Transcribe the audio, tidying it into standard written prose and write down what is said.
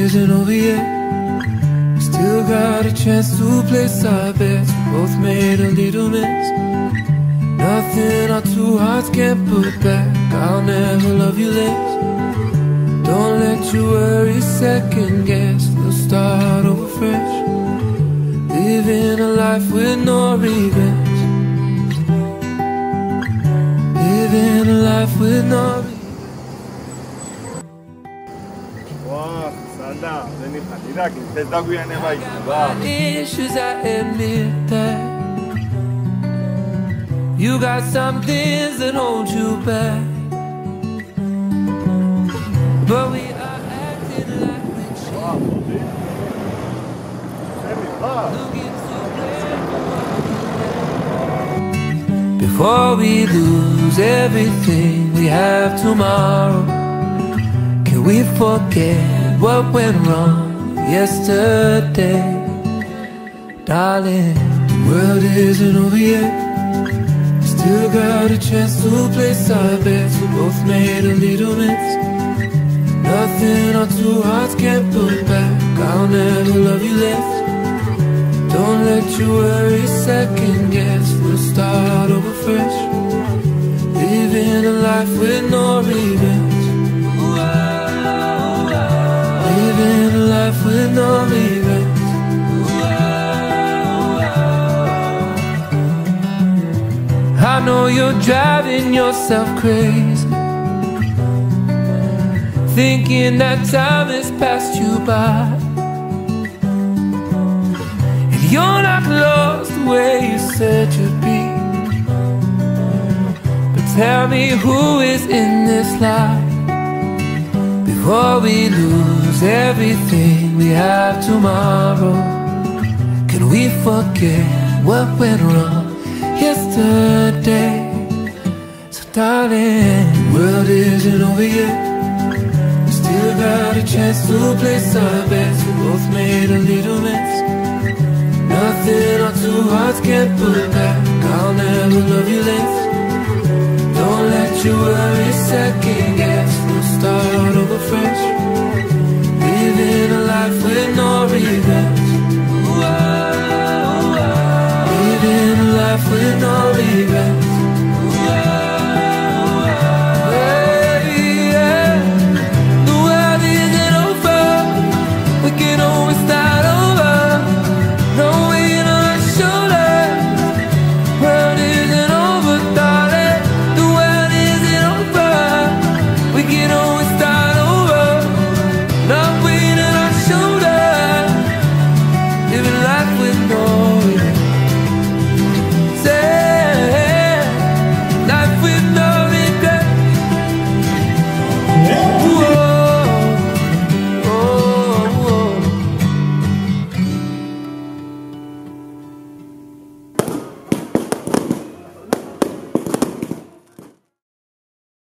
isn't over yet. We still got a chance to place our bets. We both made a little mess. Nothing our two hearts can't put back. I'll never love you less. Don't let your worries second guess. We'll start over fresh, living a life with no regrets. Living a life with no regrets. Issues, I admit that. You got some things that hold you back, but we are acting like we change. Looking so clear. Before we lose everything we have tomorrow, can we forget what went wrong yesterday? Darling, the world isn't over yet. Still got a chance to place our bets. We both made a little mess. Nothing our two hearts can't put back. I'll never love you less. Don't let your worries second guess. We'll start over fresh, living a life with no regrets. Living a life with no regrets. I know you're driving yourself crazy, thinking that time has passed you by, and you're not lost the way you said you'd be. But tell me, who is in this life? Before we lose everything we have tomorrow, can we forget what went wrong yesterday? So darling, the world isn't over yet. We still got a chance to place our bets. We both made a little mess. Nothing our two hearts can't put back. I'll never love you less. Don't let your worries second guess. We'll start over fresh, living a life with no regrets. Living a life with no regrets.